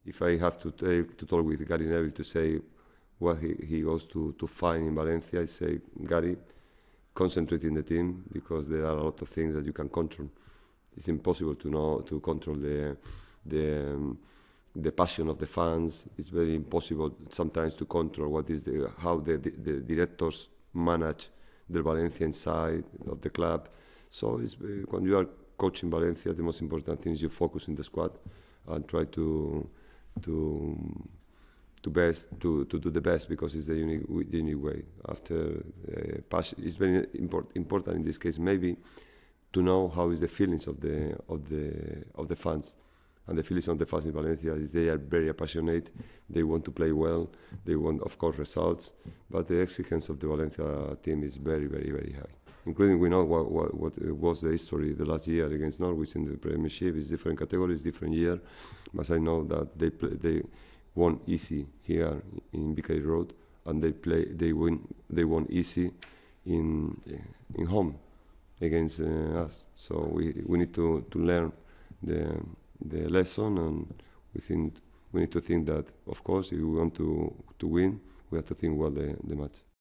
If I have to talk with Garry Neville to say what he goes to find in Valencia, I say, Garry, concentrate in the team, because there are a lot of things that you can control. It's impossible to control the passion of the fans. It's very impossible sometimes to control how the directors manage the Valencia inside of the club. So when you are coaching Valencia, the most important thing is you focus in the squad and try to do the best, because it's the unique way. After passion, it's very important in this case maybe to know how is the feelings of the fans. And the feelings of the fans in Valencia is they are very passionate. They want to play well. They want, of course, results. But the exigence of the Valencia team is very, very, very high. Including, we know what was the history the last year against Norwich in the Premiership. It's different categories, different year. But I know that they won easy here in Vicarage Road, and they won easy in home against us. So we need to learn the lesson, and we need to think that, of course, if we want to win, we have to think well the match.